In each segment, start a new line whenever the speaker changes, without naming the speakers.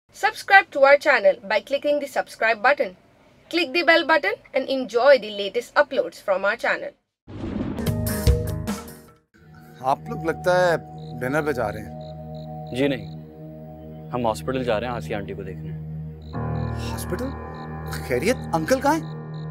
Subscribe to our channel by clicking the subscribe button. Click the bell button and enjoy the latest uploads from our channel.
आप लोग लगता है dinner पे जा रहे हैं?
जी नहीं, हम हॉस्पिटल जा रहे हैं आसिया आंटी को देखने।
हॉस्पिटल? खैरियत? अंकल कहाँ हैं?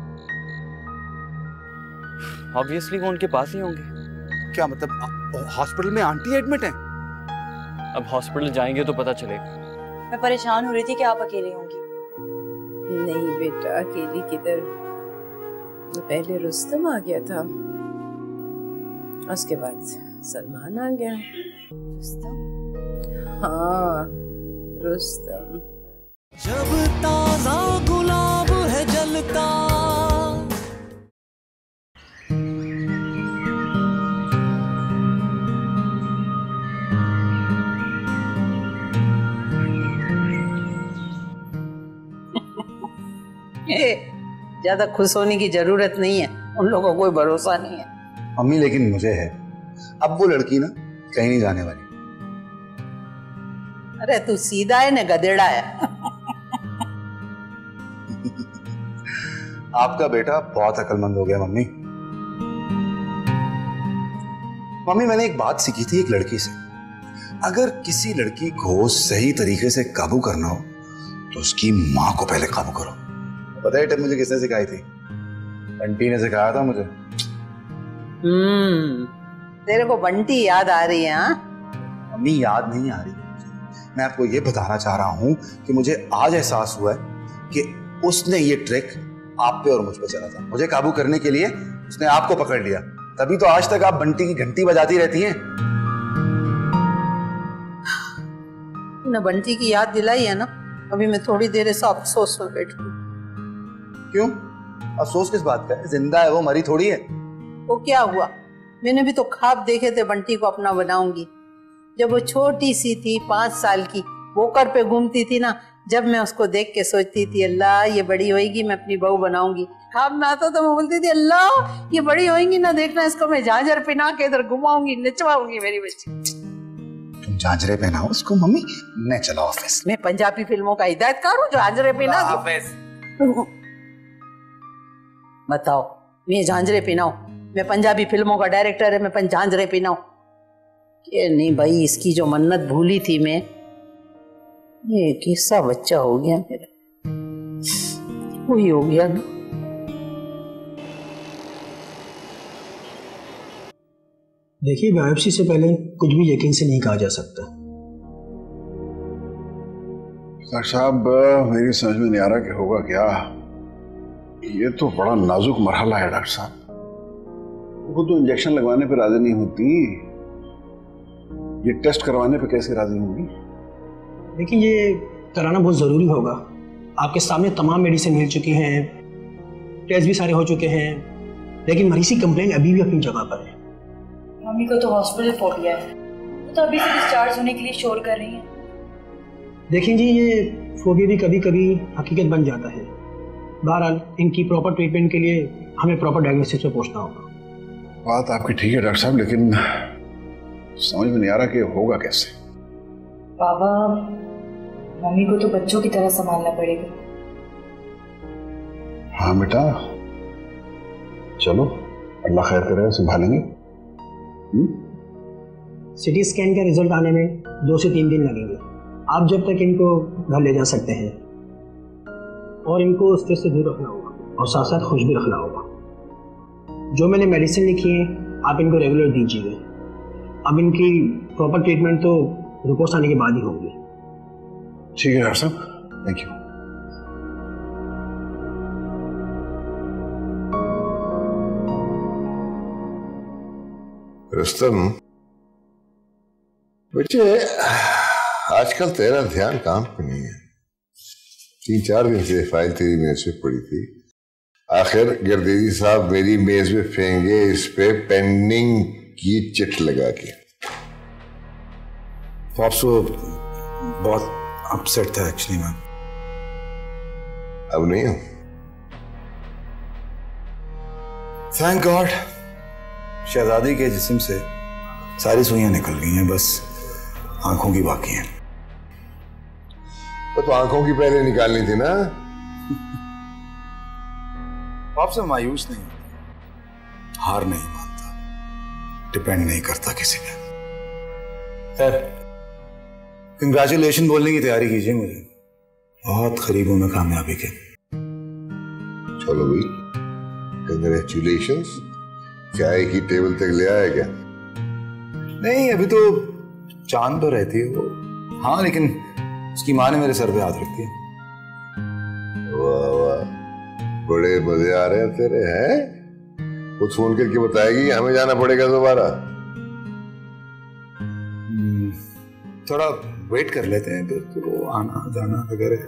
ऑब्वियसली वो उनके पास ही होंगे।
क्या मतलब हॉस्पिटल में आंटी एडमिट हैं?
अब हॉस्पिटल जाएंगे तो पता चलेगा।
मैं परेशान हो रही थी कि आप अकेली होंगी।
नहीं बेटा, अकेली किधर। तो पहले रुस्तम आ गया था, उसके बाद सलमान आ गया।
रुस्तम?
हाँ, रुस्तम।
जब ताजा गुलाब है जलता।
ज्यादा खुश होने की जरूरत नहीं है, उन लोगों को कोई भरोसा नहीं है।
मम्मी लेकिन मुझे है। अब वो लड़की ना कहीं नहीं जाने वाली।
अरे तू सीधा है ना गधेड़ा है।
आपका बेटा बहुत अक्लमंद हो गया मम्मी। मम्मी मैंने एक बात सीखी थी एक लड़की से, अगर किसी लड़की को सही तरीके से काबू करना हो तो उसकी माँ को पहले काबू करो। पता है टिप मुझे किसने सिखाई थी? बंटी ने सिखाया था मुझे।
तेरे को बंटी याद आ रही है? हाँ
मम्मी याद नहीं आ रही, मैं आपको ये बताना चाह रहा हूँ कि मुझे आज एहसास हुआ है कि उसने ये ट्रिक आप पे और मुझ पे चला था। मुझे काबू करने के लिए उसने आपको पकड़ लिया, तभी तो आज तक आप बंटी की घंटी बजाती रहती हैं।
न बंटी की याद दिलाई है ना, अभी मैं थोड़ी देर ऐसा अफसोस में बैठूं।
क्यों अफसोस किस बात का है? जिंदा है वो, मरी थोड़ी है।
वो क्या हुआ, मैंने भी तो ख्वाब देखे थे बंटी को अपना बनाऊंगी। जब वो छोटी सी थी 5 साल की, वोकर पे घूमती थी ना, जब मैं उसको देख के सोचती थी अल्लाह ये बड़ी होएगी मैं अपनी बहू बनाऊंगी। ख्वाब में आता तो मैं बोलती थी अल्लाह ये बड़ी होएगी ना, देखना इसको मैं झांझर पहना के इधर घुमाऊंगी, नचवाऊंगी मेरी बच्ची।
तुम झांझरे पहनाओ उसको मम्मी, मैं चला ऑफिस।
मैं पंजाबी फिल्मों का हिदायतकार हूँ जो झांझरे पहना दूं। बताओ मैं झांझरे पहनाऊं? मैं पंजाबी फिल्मों का डायरेक्टर है, मैं झांझरे पहनाऊं? ये नहीं भाई, इसकी जो मन्नत भूली थी मैं, ये कैसा बच्चा हो गया मेरा, वही हो गया ना।
देखिए बायोप्सी से पहले कुछ भी यकीन से नहीं कहा जा सकता।
डॉक्टर साहब मेरी समझ में नहीं आ रहा कि होगा क्या। ये तो बड़ा नाजुक मरहला है डॉक्टर साहब। वो तो इंजेक्शन लगवाने पे राजी नहीं होती, ये टेस्ट करवाने पे कैसे राजी होंगी?
लेकिन ये कराना बहुत ज़रूरी होगा। आपके सामने तमाम मेडिसिन मिल चुकी हैं, टेस्ट भी सारे हो चुके हैं, लेकिन मरीज की कंप्लेंट अभी भी अपनी जगह पर है।
मम्मी को तो हॉस्पिटल फोबिया है, तो अभी से डिस्चार्ज होने के लिए शोर कर रही हैं।
देखें जी, ये फोबिया भी कभी कभी हकीकत बन जाता है। बहरहाल इनकी प्रॉपर ट्रीटमेंट के लिए हमें प्रॉपर डायग्नोसिस पे पहुंचना होगा।
बात आपकी ठीक है डॉक्टर साहब, लेकिन समझ में नहीं आ रहा कि होगा कैसे।
बाबा मम्मी को तो बच्चों की तरह संभालना पड़ेगा।
हाँ बेटा चलो, अल्लाह खैर करे, संभालेंगे।
सिटी स्कैन का रिजल्ट आने में 2 से 3 दिन लगेंगे। आप जब तक इनको घर ले जा सकते हैं, और इनको स्ट्रेस से दूर रखना होगा और साथ साथ खुश भी रखना होगा। जो मैंने मेडिसिन लिखी है आप इनको रेगुलर दीजिएगा। अब इनकी प्रॉपर ट्रीटमेंट तो रिपोर्ट्स आने के बाद ही होगी।
ठीक है डॉक्टर साहब, थैंक यू।
रुस्तम बच्चे, आजकल तेरा ध्यान काम पे नहीं है। 3-4 दिन से फाइल तेरी मेज पे पड़ी थी, आखिर गर्देजी साहब मेरी मेज पे फेंगे इस पे पेंडिंग की चिट लगा के।
तो बहुत अपसेट था एक्चुअली मैम।
अब नहीं हूं।
थैंक गॉड शहजादी के जिस्म से सारी सुइयां निकल गई हैं, बस आंखों की बाकी हैं।
तो आंखों की पहले निकालनी थी ना।
आपसे मायूस नहीं होता, हार नहीं मानता, डिपेंड नहीं करता किसी पे। खैर, कंग्रेचुलेशन बोलने की तैयारी कीजिए, मुझे बहुत करीब हूं मैं कामयाबी के।
चलो भाई, कंग्रेचुलेशंस। चाय की टेबल तक ले आया क्या?
नहीं, अभी तो चांद पर रहती है वो। हाँ, लेकिन उसकी माँ ने मेरे सर पे हाथ रख दिया।
वाह वाह, बड़े मजे आ रहे हैं तेरे, हैं? कुछ फोन करके बताएगी हमें जाना पड़ेगा दोबारा?
थोड़ा वेट कर लेते हैं, फिर वो आना जाना वगैरह।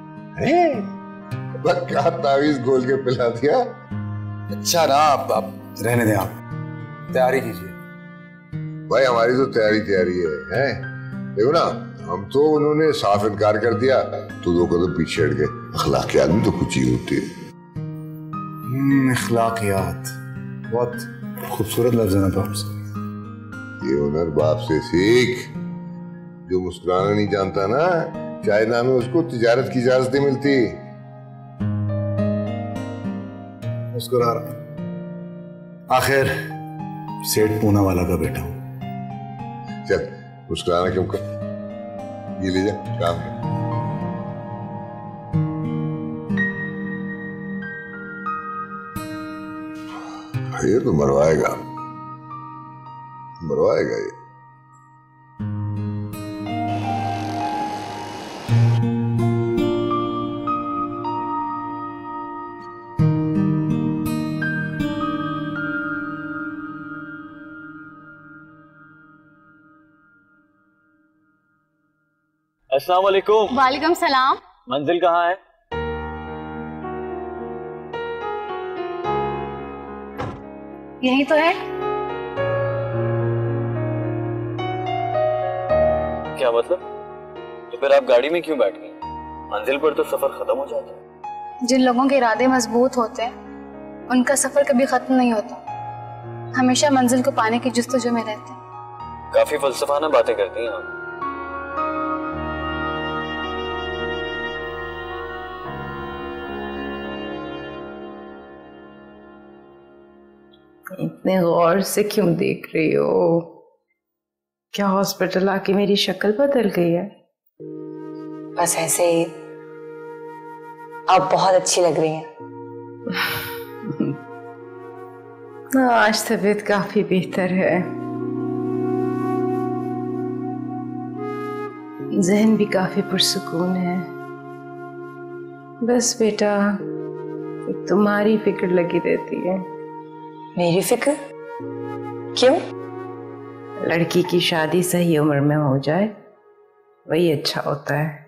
क्या तावीज घोल के पिला दिया?
अच्छा ना, आप रहने दें, आप तैयारी कीजिए।
भाई हमारी तो तैयारी है, देखो ना, हम तो उन्होंने साफ इनकार कर दिया तो 2 कदम पीछे हट गए। अखलाक आदमी तो कुछ ही होती है।
अखलाकियात बहुत खूबसूरत लफ्ज़ है ना बाप से।
ये हुनर बाप से सीख। जो मुस्कुराना नहीं जानता ना, चाइना में उसको तिजारत की इजाजत नहीं मिलती।
मुस्कुरा रहा, आखिर सेठ पूना वाला का बेटा हूं।
चल मुस्कुराना क्यों कर, ये ले जा काम कर। ये तो मरवाएगा ये।
अस्सलाम वालेकुम।
वालेकुम सलाम।
मंजिल कहाँ है?
यही तो है।
क्या मतलब? तो फिर आप गाड़ी में क्यों बैठ गई? मंजिल पर तो सफर खत्म हो जाता है।
जिन लोगों के इरादे मजबूत होते हैं उनका सफर कभी खत्म नहीं होता, हमेशा मंजिल को पाने की जुस्तजू में रहते हैं।
काफी फलसफाना बातें करती हैं आप।
इतने गौर से क्यों देख रही हो? क्या हॉस्पिटल आके मेरी शक्ल बदल गई है?
बस ऐसे ही, आप बहुत अच्छी लग रही हैं।
आज तबीयत काफी बेहतर है, जहन भी काफी पुरसुकून है। बस बेटा, तुम्हारी फिक्र लगी रहती है।
मेरी फिक्र? क्यों?
लड़की की शादी सही उम्र में हो जाए वही अच्छा होता है।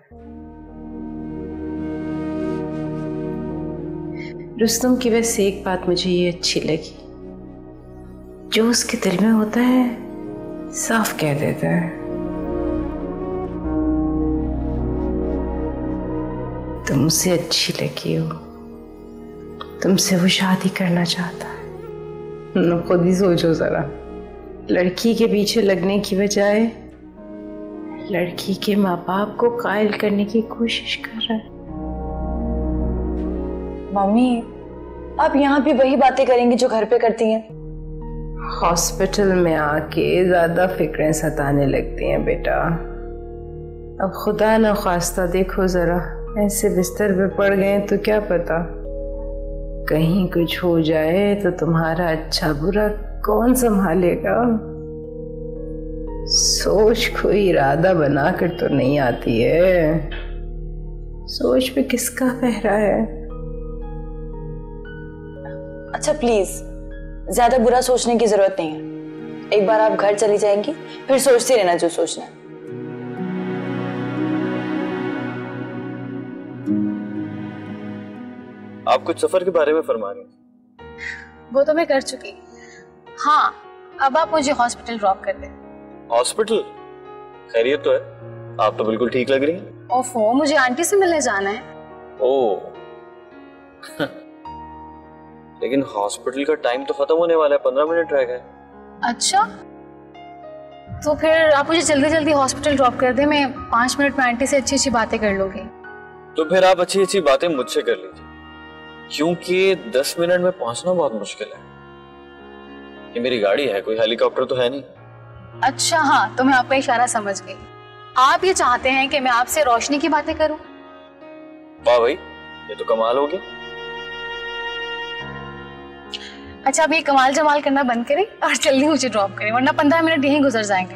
रुस्तम की वैसे एक बात मुझे ये अच्छी लगी, जो उसके दिल में होता है साफ कह देता है। तुम उसे अच्छी लगी हो, तुमसे वो शादी करना चाहता है। खुद ही सोचो जरा, लड़की के पीछे लगने की बजाय लड़की के माँ बाप को कायल करने की कोशिश कर रहा है।
मम्मी, आप यहाँ भी वही बातें करेंगी जो घर पे करती हैं।
हॉस्पिटल में आके ज्यादा फिक्रें सताने लगती हैं बेटा। अब खुदा न खास्ता देखो जरा, ऐसे बिस्तर पे पड़ गए तो क्या पता कहीं कुछ हो जाए तो तुम्हारा अच्छा बुरा कौन संभालेगा। सोच कोई इरादा बनाकर तो नहीं आती है, सोच पे किसका पहरा है।
अच्छा प्लीज, ज्यादा बुरा सोचने की जरूरत नहीं है। एक बार आप घर चली जाएंगी, फिर सोचती रहना जो सोचना है।
आप कुछ सफर के बारे में फरमा रहे हैं।
वो तो मैं कर चुकी। हाँ, अब आप मुझे हॉस्पिटल ड्रॉप कर दें।
हॉस्पिटल? खैरियत तो है? आप तो बिल्कुल ठीक लग रही हैं।
ओफो, मुझे आंटी से मिलने जाना है।
ओह लेकिन हॉस्पिटल का टाइम तो खत्म होने वाला है, 15 मिनट रह गए।
अच्छा, तो फिर आप मुझे जल्दी जल्दी हॉस्पिटल ड्रॉप कर दें, मैं 5 मिनट में आंटी से अच्छी अच्छी बातें कर लूंगी।
तो फिर आप अच्छी अच्छी बातें मुझसे कर लीजिए, क्योंकि 10 मिनट में पहुंचना बहुत मुश्किल है। ये मेरी गाड़ी है, कोई हेलीकॉप्टर तो है नहीं।
अच्छा हाँ, तो मैं आपका इशारा समझ गई। आप ये चाहते हैं कि मैं आपसे रोशनी की बातें करूं?
वाह भाई, ये तो कमाल हो गया।
अच्छा, अब ये कमाल जमाल करना बंद करें और जल्दी मुझे ड्रॉप करें, वरना 15 मिनट यहीं गुजर जाएंगे।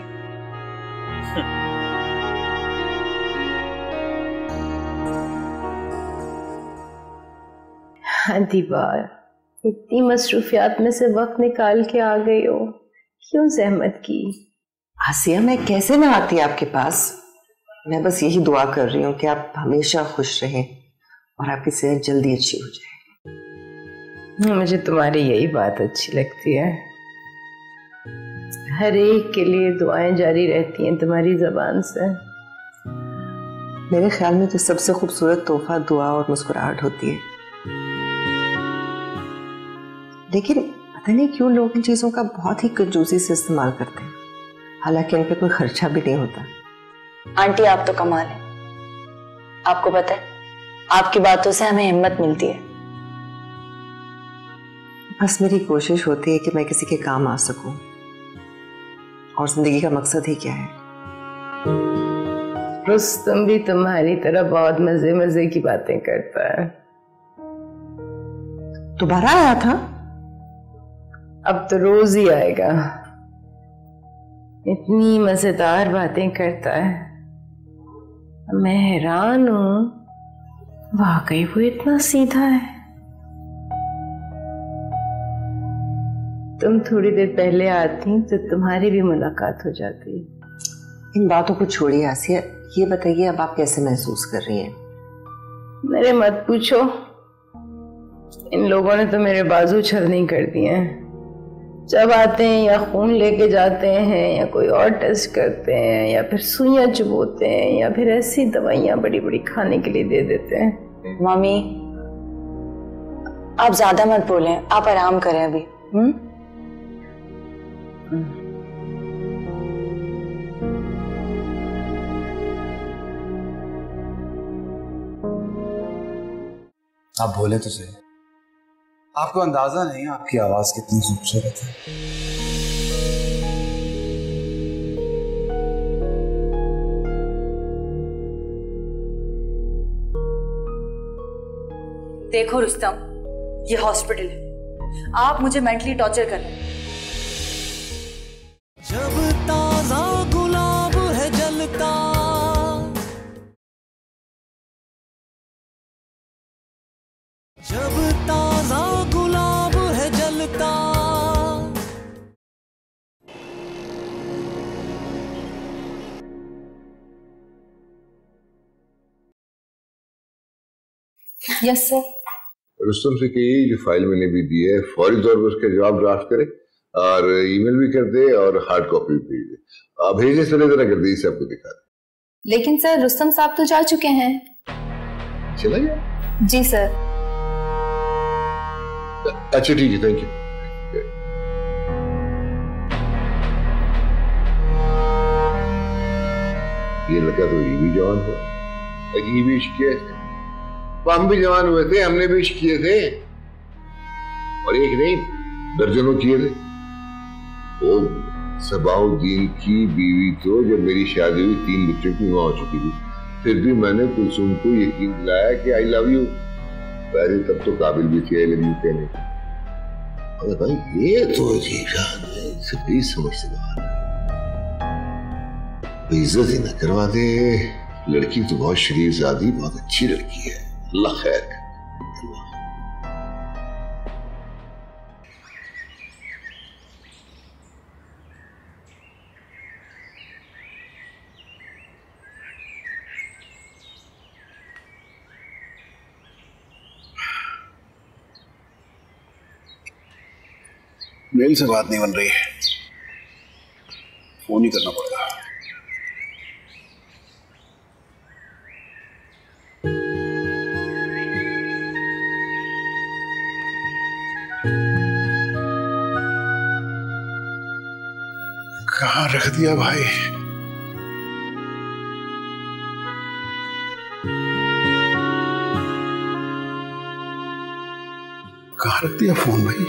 हाँ दीवा, इतनी मसरूफियात में से वक्त निकाल के आ गई हो, क्यों जहमत की?
आसिया, मैं कैसे ना आती आपके पास। मैं बस यही दुआ कर रही हूँ कि आप हमेशा खुश रहें और आपकी सेहत जल्दी अच्छी हो जाए।
मुझे तुम्हारी यही बात अच्छी लगती है। हर एक के लिए दुआएं जारी रहती हैं तुम्हारी जबान से।
मेरे ख्याल में तो सबसे खूबसूरत तोहफा दुआ और मुस्कुराहट होती है। लेकिन पता नहीं क्यों लोग इन चीजों का बहुत ही कंजूसी से इस्तेमाल करते हैं, हालांकि इन पे कोई खर्चा भी नहीं होता।
आंटी, आप तो कमाल है। आपको पता है, आपकी बातों से हमें हिम्मत मिलती है।
बस मेरी कोशिश होती है कि मैं किसी के काम आ सकूं, और जिंदगी का मकसद ही क्या है।
रुस्तम भी तुम्हारी तरह बहुत मजे मजे की बातें करता है।
दोबारा आया था?
अब तो रोज ही आएगा। इतनी मजेदार बातें करता है, मैं हैरान हूं, वाकई वो इतना सीधा है। तुम थोड़ी देर पहले आती तो तुम्हारी भी मुलाकात हो जाती।
इन बातों को छोड़िए आसिया, ये बताइए अब आप कैसे महसूस कर रही हैं?
मेरे मत पूछो, इन लोगों ने तो मेरे बाजू छलनी कर दिए हैं। जब आते हैं या खून लेके जाते हैं, या कोई और टेस्ट करते हैं, या फिर सुइयां चुभोते हैं, या फिर ऐसी दवाइयां बड़ी बड़ी खाने के लिए दे देते हैं।
मम्मी, आप ज्यादा मत बोलें, आप आराम करें अभी।
आप बोले तो सही, आपको अंदाजा नहीं आपकी आवाज कितनी खूबसूरत है।
देखो रुस्तम, ये हॉस्पिटल है, आप मुझे मेंटली टॉर्चर कर रहे हैं।
जब ताजा गुलाब है जलता, जब ताजा गुलाब है जलता।
Yes sir.
रुस्तम से कहिए जो फाइल मैंने भी दी है फौरी तौर पर उसका जवाब ड्राफ्ट करे और ईमेल भी कर दे और हार्ड कॉपी भी भेज दे। भेजने से जरा गर्दी से आपको दिखा दे।
लेकिन सर, रुस्तम साहब तो जा चुके हैं।
चला गया?
जी सर।
अच्छा ठीक है, थैंक यू। ये लगा तो ये भी जवान हुआ, ये भी इश्क किए थे, हम भी जवान हुए थे, हमने भी इश्क किए थे, और एक नहीं दर्जनों किए थे। वो सबाउद्दीन की बीवी तो जब मेरी शादी हुई 3 बच्चों की मां हो चुकी थी, फिर भी मैंने कुलसुम को यकीन दिलाया कि आई लव यू। वैसे तब तो काबिल भी थी आई लव यू कहने। अरे भाई ये तो अजीब शान है, इसे प्लीज समझ से बाहर, इज्जत ही न करवा दे। लड़की तो बहुत शरीफ ज़ादी, बहुत अच्छी लड़की है, अल्लाह खैर करे।
मेल से बात नहीं बन रही है, फोन ही करना पड़ेगा। कहाँ रख दिया भाई? कहाँ रख दिया फोन भाई?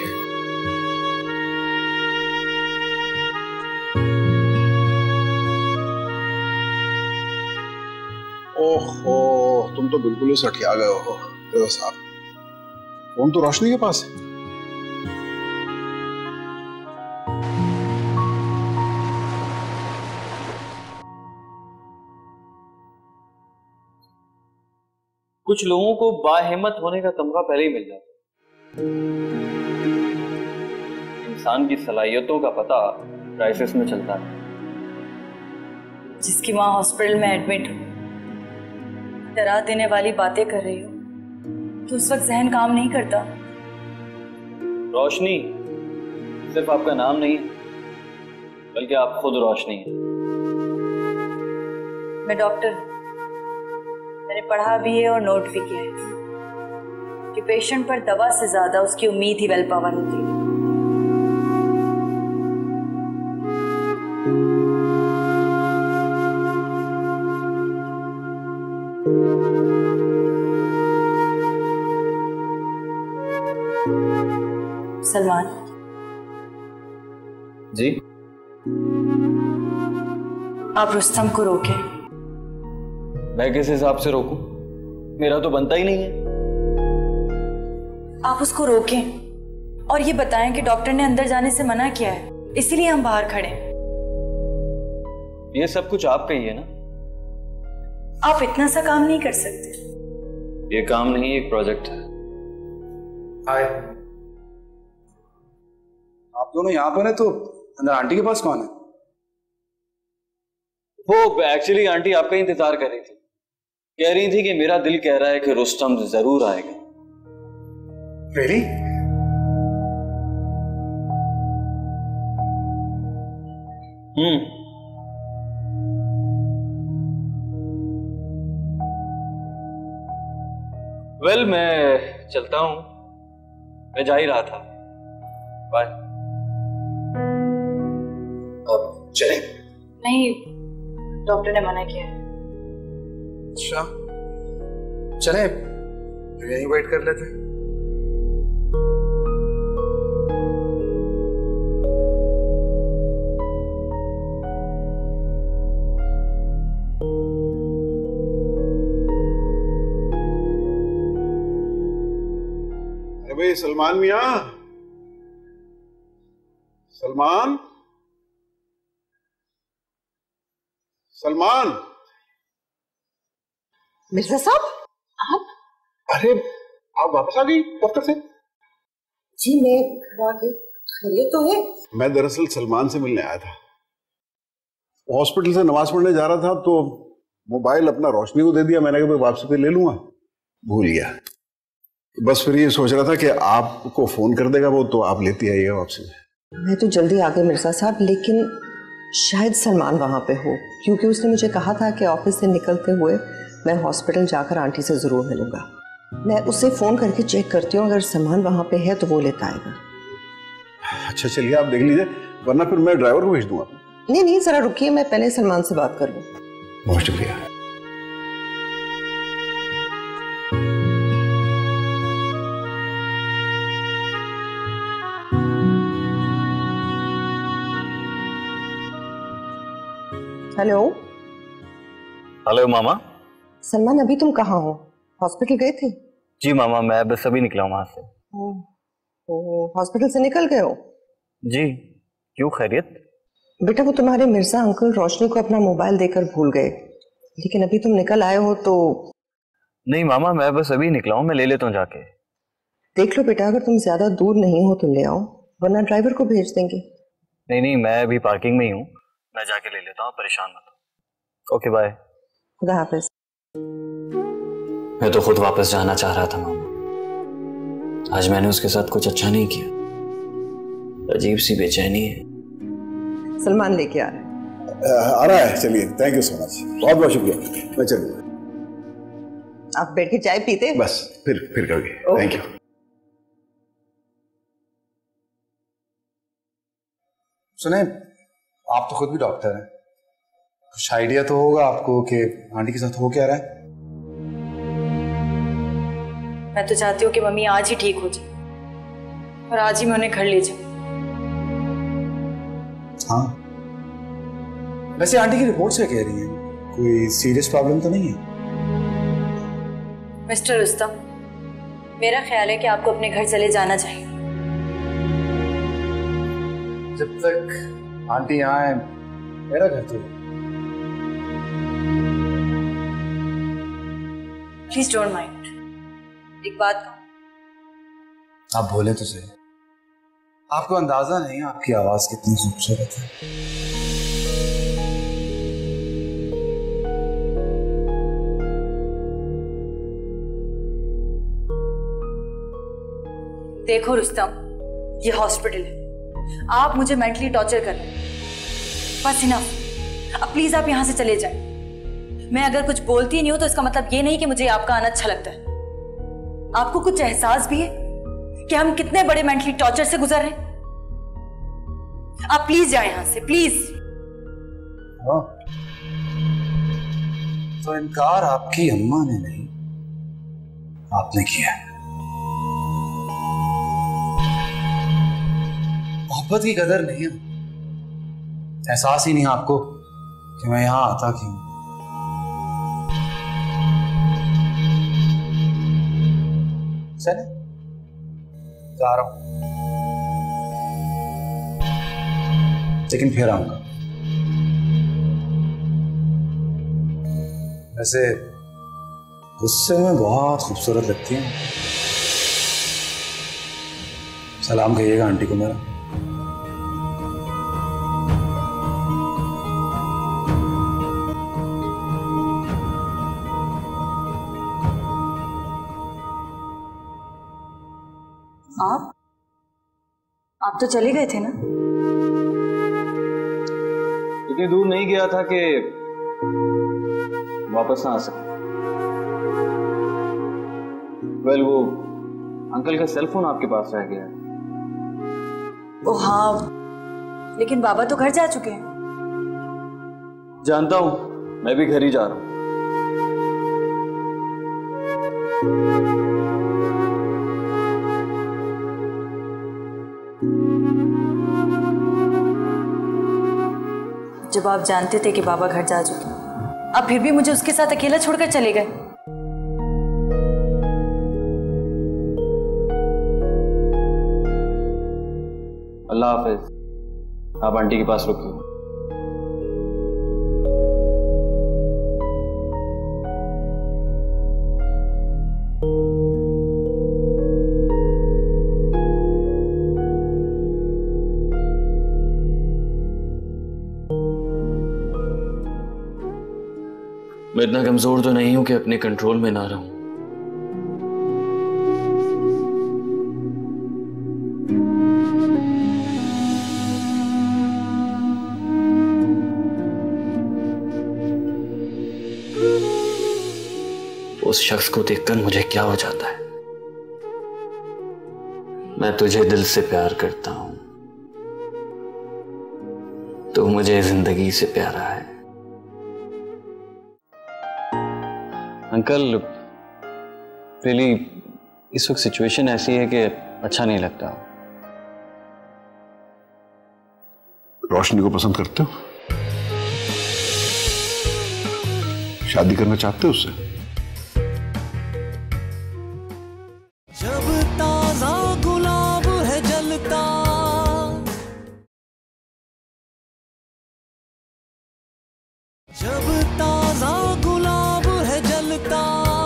ओहो, तुम तो बिल्कुल ही सठिया गए हो रिजा साहब। फोन तो रोशनी के पास है।
कुछ लोगों को बाहिम्मत होने का तमगा पहले ही मिल जाता है। इंसान की सलाहियतों का पता क्राइसिस में चलता है।
जिसकी माँ हॉस्पिटल में एडमिट हो, डरा देने वाली बातें कर रही हो, तो उस वक्त जहन काम नहीं करता।
रोशनी सिर्फ आपका नाम नहीं है, बल्कि आप खुद रोशनी है।
मैं डॉक्टर हूँ, मैंने पढ़ा भी है और नोट भी किया है कि पेशेंट पर दवा से ज्यादा उसकी उम्मीद ही वेल पावर होती है। सलमान
जी,
आप रुस्तम को रोकें।
मैं किस हिसाब से रोकूं? मेरा तो बनता ही नहीं है।
आप उसको रोकें और ये बताएं कि डॉक्टर ने अंदर जाने से मना किया है, इसीलिए हम बाहर खड़े हैं।
ये सब कुछ आपका ही है ना?
आप इतना सा काम नहीं कर सकते।
ये काम नहीं, एक प्रोजेक्ट है।
हाय, आप दोनों यहाँ पर हैं तो अंदर आंटी के पास कौन है?
वो एक्चुअली आंटी आपका इंतजार कर रही थी। कह रही थी कि मेरा दिल कह रहा है कि रुस्तम जरूर आएगा।
Really?
वेल, मैं चलता हूं, मैं जा ही रहा था। बाय।
अब चलें?
नहीं, डॉक्टर ने मना किया है।
अच्छा, चलें, तो यहीं वेट कर लेते हैं।
अरे भाई सलमान मियां, सलमान, सलमान।
मिर्जा साहब, आप?
अरे आप वापस आ गई दफ्तर से?
जी मैं घर आ गई। खैरियत तो है?
मैं दरअसल सलमान से मिलने आया था। हॉस्पिटल से नमाज पढ़ने जा रहा था तो मोबाइल अपना रोशनी को दे दिया। मैंने कहा वापसी पे ले लूंगा, भूल गया। बस फिर ये सोच रहा था कि आपको फोन कर देगा वो, तो आप लेती आइएगा वापसी में।
मैं तो जल्दी आ गई मिर्जा साहब, लेकिन शायद सलमान वहां पे हो, क्योंकि उसने मुझे कहा था कि ऑफिस से निकलते हुए मैं हॉस्पिटल जाकर आंटी से जरूर मिलूंगा। मैं उससे फोन करके चेक करती हूँ, अगर सलमान वहां पे है तो वो लेता आएगा।
अच्छा चलिए, आप देख लीजिए, वरना फिर मैं ड्राइवर को भेज दूंगा।
नहीं नहीं, जरा रुकिए, मैं पहले सलमान से बात कर लूँ।
बहुत शुक्रिया।
हेलो।
हेलो मामा।
सलमान, अभी तुम कहाँ हो? हॉस्पिटल गए थे?
जी मामा, मैं बस अभी निकला हूँ वहां से।
हॉस्पिटल से निकल गए हो?
जी, क्यों, खैरियत?
बेटा, वो तुम्हारे मिर्जा अंकल रोशनी को अपना मोबाइल देकर भूल गए, लेकिन अभी तुम निकल आए हो तो।
नहीं मामा, मैं बस अभी निकला हूँ, मैं ले लेता हूँ जाके।
देख लो बेटा, अगर तुम ज्यादा दूर नहीं हो तो ले आओ, वरना ड्राइवर को भेज देंगे।
नहीं नहीं, मैं अभी पार्किंग में ही हूँ, मैं जाके ले लेता हूँ, परेशान मत हो। Okay bye.
खुदा हाफिज।
मैं तो खुद वापस जाना चाह रहा था मामा। आज मैंने उसके साथ कुछ अच्छा नहीं किया। अजीब सी बेचैनी है।
सलमान लेके आ रहा है।
आ रहा है? चलिए, थैंक यू सो मच, बहुत बहुत शुक्रिया। मैं चलूंगा।
आप बैठ के चाय पीते?
बस फिर कभी। Thank you.
सुने, आप तो खुद भी डॉक्टर हैं, कुछ आइडिया तो होगा आपको कि आंटी के साथ हो क्या रहा है।
मैं तो चाहती हूँ कि मम्मी आज ही ठीक हो जाए और आज ही मैं उन्हें घर ले जाऊँ।
हाँ, वैसे आंटी की रिपोर्ट से कह रही है कोई सीरियस प्रॉब्लम तो नहीं है।
मिस्टर रुस्तम, मेरा ख्याल है कि आपको अपने घर चले जाना चाहिए।
जब तक आंटी यहाँ है मेरा घर तो।
Please don't mind. एक बात कहूं,
आप बोले तो सही, आपको अंदाजा नहीं आपकी आवाज कितनी खूबसूरत है।
देखो रुस्तम, ये हॉस्पिटल है, आप मुझे मेंटली टॉर्चर कर रहे हैं, बस इनफ। अब प्लीज आप यहां से चले जाएं। मैं अगर कुछ बोलती नहीं हूं तो इसका मतलब ये नहीं कि मुझे आपका आना अच्छा लगता है। आपको कुछ एहसास भी है कि हम कितने बड़े मेंटली टॉर्चर से गुजर रहे हैं? आप प्लीज जाएं यहां से, प्लीज।
हाँ, तो इनकार आपकी अम्मा ने नहीं, आपने किया। मोहब्बत की कदर नहीं है, एहसास ही नहीं आपको कि मैं यहां आता क्यों। चले, जा रहा हूं, लेकिन फिर आऊंगा। वैसे गुस्से में बहुत खूबसूरत लगती है। सलाम कहिएगा आंटी को मेरा।
आप तो चले गए थे ना?
इतनी दूर नहीं गया था कि वापस ना आ सके। वेल, वो अंकल का सेल फोन आपके पास रह गया।
ओ हाँ, लेकिन बाबा तो घर जा चुके हैं।
जानता हूं, मैं भी घर ही जा रहा हूं।
जब आप जानते थे कि बाबा घर जा चुके हैं, आप फिर भी मुझे उसके साथ अकेला छोड़कर चले गए।
अल्लाह हाफिज। आप आंटी के पास रुकिए। मैं इतना कमजोर तो नहीं हूं कि अपने कंट्रोल में ना रहूं। उस शख्स को देखकर मुझे क्या हो जाता है। मैं तुझे दिल से प्यार करता हूं, तो मुझे जिंदगी से प्यारा है। अंकल, रियली इस वक्त सिचुएशन ऐसी है कि अच्छा नहीं लगता।
रोशनी को पसंद करते हो? शादी करना चाहते हो उससे?
जब ताजा गुलाब है जलता, जब ताजा गुलाब है जलता।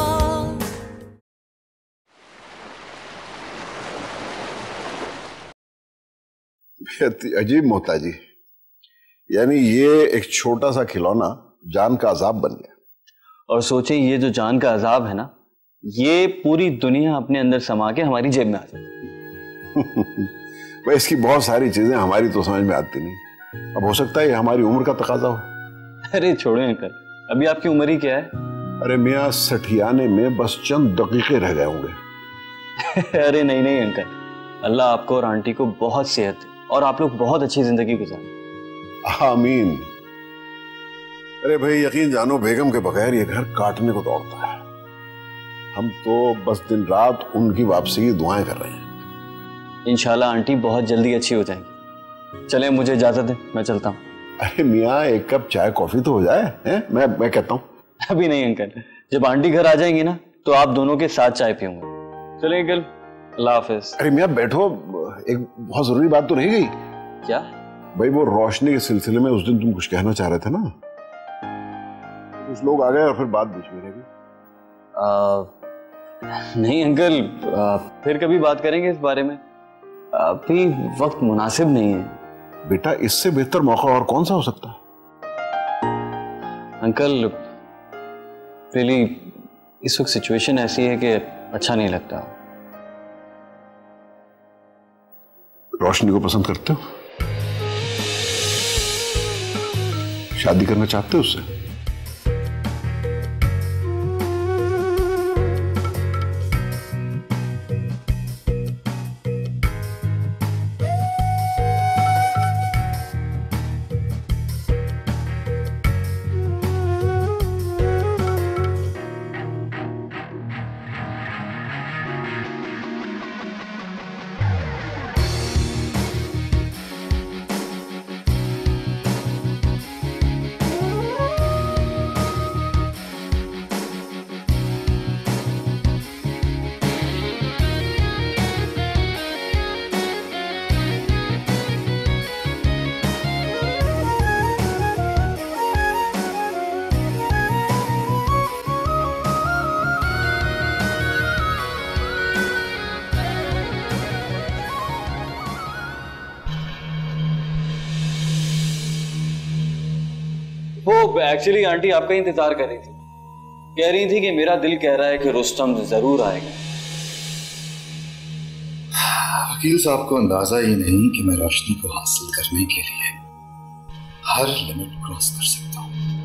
अजीब मोहताजी, यानी ये एक छोटा सा खिलौना जान का अजाब बन गया।
और सोचे, ये जो जान का अजाब है ना, ये पूरी दुनिया अपने अंदर समा के हमारी जेब में आ जाती।
भाई, इसकी बहुत सारी चीजें हमारी तो समझ में आती नहीं। अब हो सकता है ये हमारी उम्र का तकाजा हो।
अरे छोड़ो अंकल, अभी आपकी उम्र ही क्या है?
अरे मियाँ, सठियाने में बस चंद दकीके रह गए होंगे।
अरे नहीं नहीं अंकल, अल्लाह आपको और आंटी को बहुत सेहत दे और आप लोग बहुत अच्छी जिंदगी गुजारें।
आमीन। अरे भाई यकीन जानो बेगम के बगैर ये घर काटने को दौड़ता है। हम तो बस दिन रात उनकी वापसी की दुआएं कर रहे हैं।
इंशाल्लाह आंटी बहुत जल्दी अच्छी हो जाएंगी। चले मुझे इजाजत दें, मैं चलता हूँ।
अरे मियाँ एक कप चाय कॉफी तो हो जाए हैं? मैं कहता हूँ।
अभी नहीं अंकल, जब आंटी घर आ जाएंगी ना तो आप दोनों के साथ चाय पीऊंगा। चले अंकल, अल्लाह हाफिज।
अरे मियाँ बैठो, एक बहुत जरूरी बात तो नहीं गई
क्या?
भाई वो रोशनी के सिलसिले में उस दिन तुम कुछ कहना चाह रहे थे ना, कुछ लोग आ गए और फिर बात बीच में रह गई।
नहीं अंकल, फिर कभी बात करेंगे इस बारे में, अभी वक्त मुनासिब नहीं है।
बेटा इससे बेहतर मौका और कौन सा हो सकता है?
अंकल रियली इस वक्त सिचुएशन ऐसी है कि अच्छा नहीं लगता।
रोशनी को पसंद करते हो? शादी करना चाहते हो उससे?
वो एक्चुअली आंटी आपका इंतजार कर रही थी, कह रही थी कि मेरा दिल कह रहा है कि रुस्तम जरूर आएगा।
वकील साहब को अंदाजा ही नहीं कि मैं रोशनी को हासिल करने के लिए हर लिमिट क्रॉस कर सकता हूं।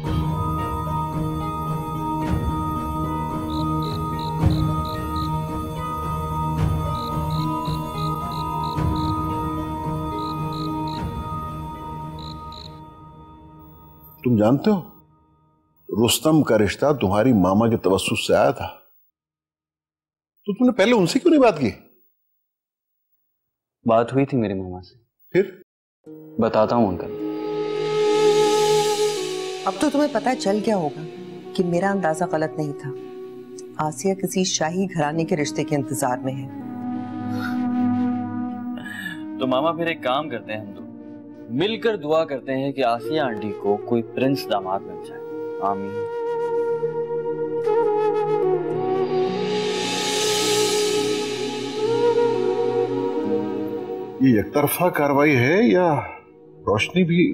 तुम जानते हो रुस्तम का रिश्ता तुम्हारी मामा के तवस्सुस से आया था, तो तुमने पहले उनसे क्यों नहीं बात की?
बात हुई थी मेरी मामा से।
फिर?
बताता हूं अंकल।
अब तो तुम्हें पता चल गया होगा कि मेरा अंदाजा गलत नहीं था। आसिया किसी शाही घराने के रिश्ते के इंतजार में है।
तो मामा फिर एक काम करते हैं, हम तो मिलकर दुआ करते हैं कि आसिया आंटी को कोई प्रिंस दामाद मिल जाए। आमीन।
ये एकतरफा कार्रवाई है या रोशनी भी?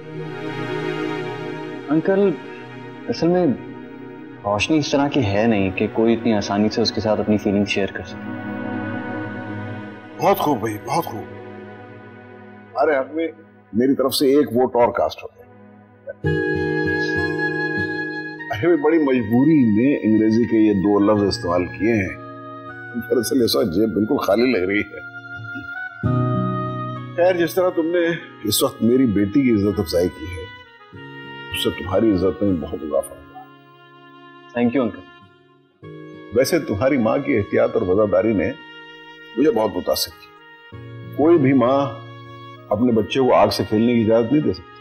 अंकल असल में रोशनी इस तरह की है नहीं कि कोई इतनी आसानी से उसके साथ अपनी फीलिंग शेयर कर सके।
बहुत खूब भाई, बहुत खूब। अरे हमें मेरी तरफ से एक वोट और कास्ट हो गया। अरे बड़ी मजबूरी में अंग्रेजी के ये दो लफ्ज इस्तेमाल किए हैं, दरअसल इस वक्त जेब बिल्कुल खाली लग रही है। खैर जिस तरह तुमने इस वक्त मेरी बेटी की इज्जत अफजाई की है, उससे तुम्हारी इज्जत में बहुत इजाफा होगा।
Thank you uncle.
वैसे तुम्हारी माँ की एहतियात और वफादारी ने मुझे बहुत मुतासिर किया। कोई भी माँ अपने बच्चे को आग से खेलने की इजाजत नहीं दे सकती।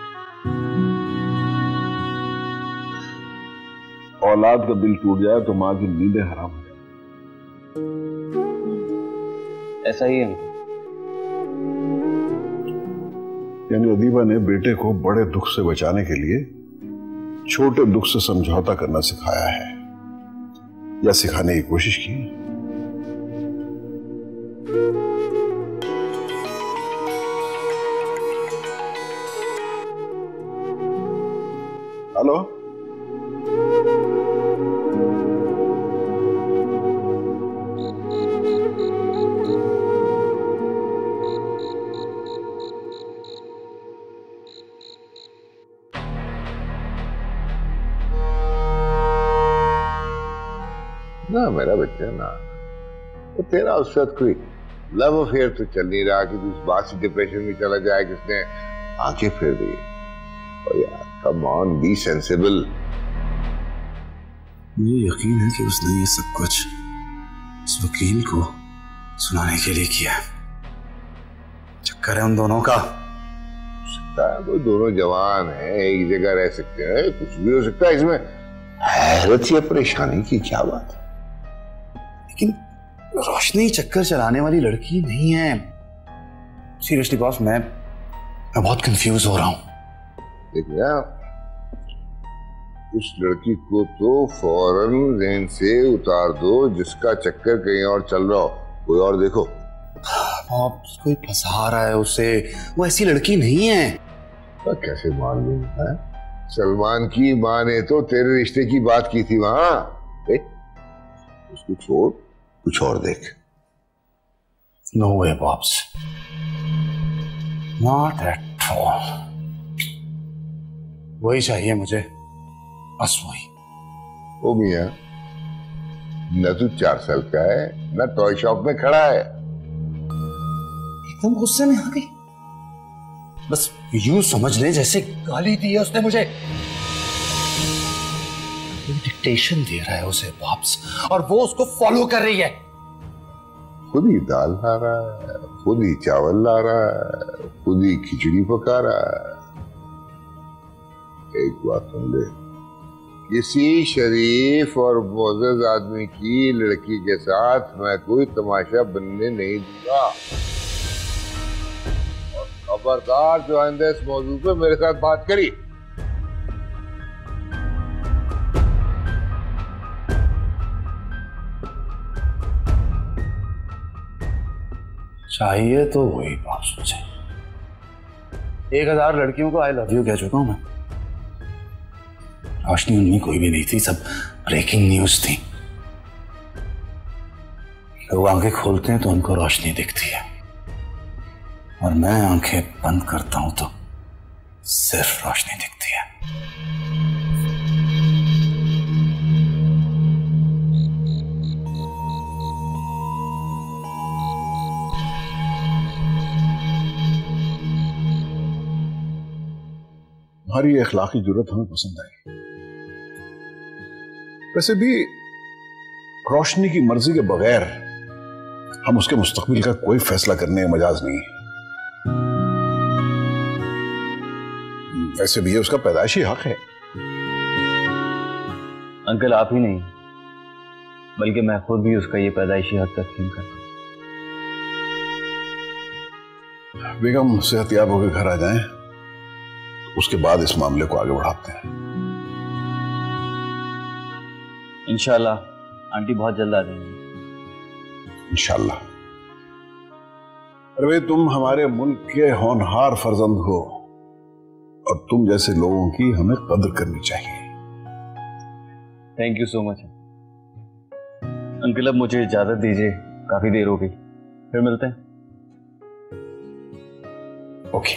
औलाद का दिल टूट जाए तो माँ की नींदें हराम हो जाए।
ऐसा ही है अंकल।
यानी अदीबा ने बेटे को बड़े दुख से बचाने के लिए छोटे दुख से समझौता करना सिखाया है, या सिखाने की कोशिश की। हेलो,
ना मेरा बच्चा ना, तो तेरा उस वक्त कोई लव अफेयर तो चल नहीं रहा कि तू इस बात से डिप्रेशन में चला जाए कि उसने आंखें फेर दी। और यार कम ऑन, बी सेंसिबल।
मुझे यकीन है कि उसने ये सब कुछ उस वकील को सुनाने के लिए किया। चक्कर है उन दोनों का।
वो दोनों जवान हैं, एक जगह रह सकते हैं, कुछ भी हो सकता है इसमें। हैरत या परेशानी की क्या बात है?
लेकिन रोशनी चक्कर चलाने वाली लड़की नहीं है। सीरियसली बॉस, मैं बहुत कंफ्यूज हो रहा हूं।
देखिए, उस लड़की को तो फौरन ज़हन से उतार दो जिसका चक्कर कहीं और चल रहा हो। कोई और देखो।
कोई फंसा रहा है उसे, वो ऐसी लड़की नहीं है।
तो कैसे मान लूं? सलमान की माँ ने तो तेरे रिश्ते की बात की थी वहां। उसको छोड़, कुछ और देख।
No way Bobs, not at all. वही चाहिए मुझे, बस वही।
ओ मियां, न तू 4 साल का है, न टॉय शॉप में खड़ा है।
एकदम गुस्से में आ गई। बस यूं समझ ले जैसे गाली दी है उसने मुझे। डिक्टेशन दे रहा है उसे बॉब्स, और वो उसको फॉलो कर रही है।
खुद ही दाल ला रहा है, खुद ही चावल ला रहा है, खुद ही खिचड़ी पका रहा है। एक बात सुन ले, किसी शरीफ और मोअज़्ज़ज़ आदमी की लड़की के साथ मैं कोई तमाशा बनने नहीं दूंगा। और खबरदार जो आइंदा इस मौजू पे मेरे साथ बात करी।
चाहिए तो वही बात सोचे। 1000 लड़कियों को आई लव यू कह चुका हूं मैं। रोशनी उनमें कोई भी नहीं थी, सब ब्रेकिंग न्यूज थी। लोग आंखें खोलते हैं तो उनको रोशनी दिखती है, और मैं आंखें बंद करता हूं तो सिर्फ रोशनी दिखती है।
तुम्हारी अखलाकी जुर्रत हमें पसंद आई। वैसे भी रोशनी की मर्जी के बगैर हम उसके मुस्तकबिल का कोई फैसला करने का मजाज नहीं है। वैसे भी ये उसका पैदाइशी हक है।
अंकल, आप ही नहीं बल्कि मैं खुद भी उसका ये पैदाइशी हक तस्लीम करता हूं।
बेगम सेहतयाब होकर घर आ जाएं, तो उसके बाद इस मामले को आगे बढ़ाते हैं।
इंशाल्लाह आंटी बहुत जल्द आ जाएंगी।
इंशाल्लाह। अरे भाई, तुम हमारे मुल्क के होनहार फर्जंद हो, और तुम जैसे लोगों की हमें कदर करनी चाहिए।
Thank you so much uncle. अब मुझे इजाजत दीजिए, काफी देर हो गई, फिर मिलते हैं।
ओके,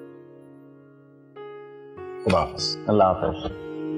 खुदा हाफ़िज़।
अल्लाह हाफ़िज़।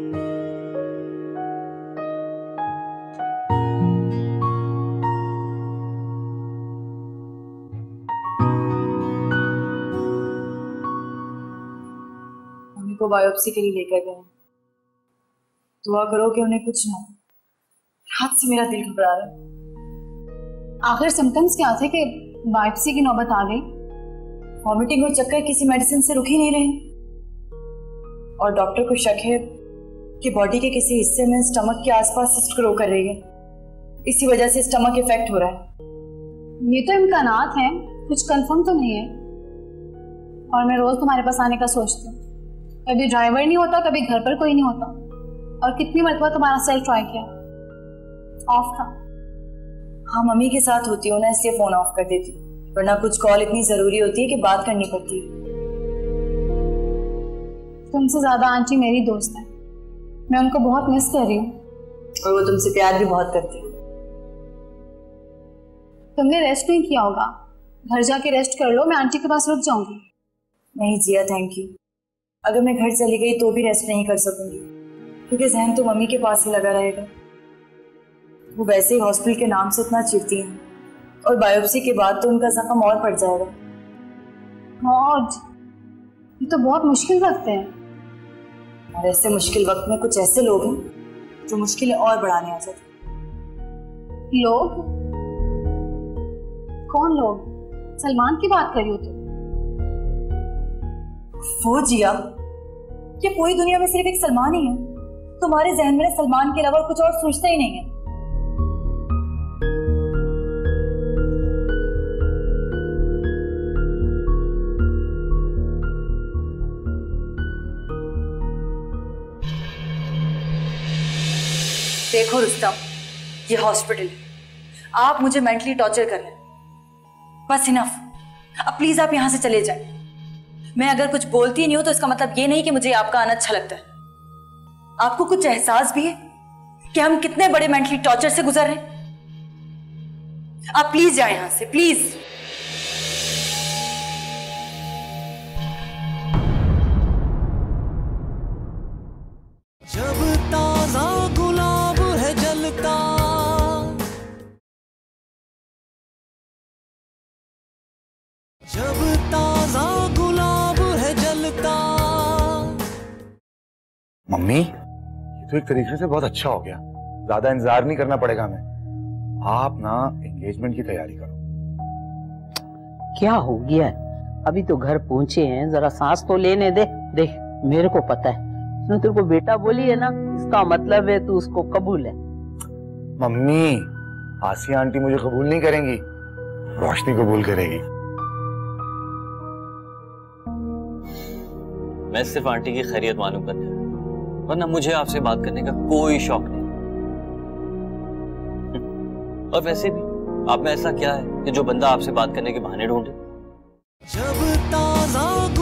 मम्मी को बायोप्सी के लिए लेकर गए। दुआ करो कि उन्हें कुछ ना हो। रात से मेरा दिल घबरा रहा है।
आखिर सिम्टम्स क्या थे कि बायोप्सी की नौबत आ गई?
वॉमिटिंग और चक्कर किसी मेडिसिन से रुक ही नहीं रहे, और डॉक्टर को शक है कि बॉडी के किसी हिस्से में स्टमक के आसपास सिस्ट ग्रो कर रही है। इसी वजह से स्टमक इफेक्ट हो रहा है।
ये तो इम्कानात हैं, कुछ कंफर्म तो नहीं है। और मैं रोज तुम्हारे पास आने का सोचती हूँ, कभी ड्राइवर नहीं होता, कभी घर पर कोई नहीं होता। और कितनी मरतबा तुम्हारा सेल ट्राई किया, ऑफ था।
हाँ, मम्मी के साथ होती हूँ ना, इसलिए फोन ऑफ कर देती हूँ, वरना कुछ कॉल इतनी जरूरी होती है कि बात करनी पड़ती है।
तुमसे ज्यादा आंटी मेरी दोस्त है, मैं उनको बहुत मिस कर रही हूँ।
और वो तुमसे प्यार भी बहुत करती है।
तुमने रेस्ट नहीं किया होगा, घर जाके रेस्ट कर लो, मैं आंटी के पास रुक जाऊंगी।
नहीं जिया, थैंक यू। अगर मैं घर चली गई तो भी रेस्ट नहीं कर सकूंगी, क्योंकि जहन तो मम्मी के पास ही लगा रहेगा। वो वैसे ही हॉस्पिटल के नाम से इतना चिढ़ती हैं, और बायोप्सी के बाद तो उनका जख्म और पड़ जाएगा।
गॉड, ये तो बहुत मुश्किल वक्त है।
और ऐसे मुश्किल वक्त में कुछ ऐसे लोग हैं जो मुश्किलें और बढ़ाने आ जाते।
लोग? कौन लोग? सलमान की बात कर रही हो तुम?
वो जिया, ये पूरी दुनिया में सिर्फ एक सलमान ही है। तुम्हारे जहन में सलमान के अलावा कुछ और सोचता ही नहीं है। देखो रुस्तम, ये हॉस्पिटल, आप मुझे मेंटली टॉर्चर कर रहे हैं। बस इनफ। अब प्लीज आप यहां से चले जाएं। मैं अगर कुछ बोलती नहीं हूं तो इसका मतलब ये नहीं कि मुझे आपका आना अच्छा लगता है। आपको कुछ एहसास भी है कि हम कितने बड़े मेंटली टॉर्चर से गुजर रहे हैं? आप प्लीज जाएं यहां से, प्लीज।
जब ताजा गुलाब है जलता, जब ताजा गुलाब है जलता।
मम्मी, ये तो एक तरीके से बहुत अच्छा हो गया। ज्यादा इंतजार नहीं करना पड़ेगा हमें। आप ना एंगेजमेंट की तैयारी करो।
क्या हो गया है? अभी तो घर पहुंचे हैं, जरा सांस तो लेने दे। देख, मेरे को पता है उसने तेरे को बेटा बोली है ना, इसका मतलब है तू उसको कबूल है।
मम्मी, आसिया आंटी मुझे कबूल नहीं करेंगी, रोशनी कबूल करेगी।
मैं सिर्फ आंटी की खैरियत मालूम करने आया, वरना मुझे आपसे बात करने का कोई शौक नहीं। और वैसे भी आप में ऐसा क्या है कि जो बंदा आपसे बात करने के बहाने ढूंढे?
जब ताजा